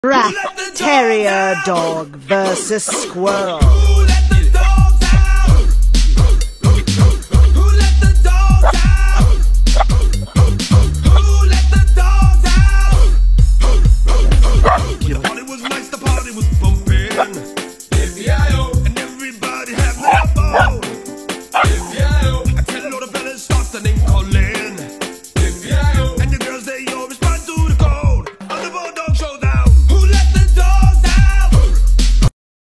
Rat, terrier, dog versus squirrel. Who let the dogs out? Who let the dogs out? Who let the dogs out? The party was nice, the party was bumping.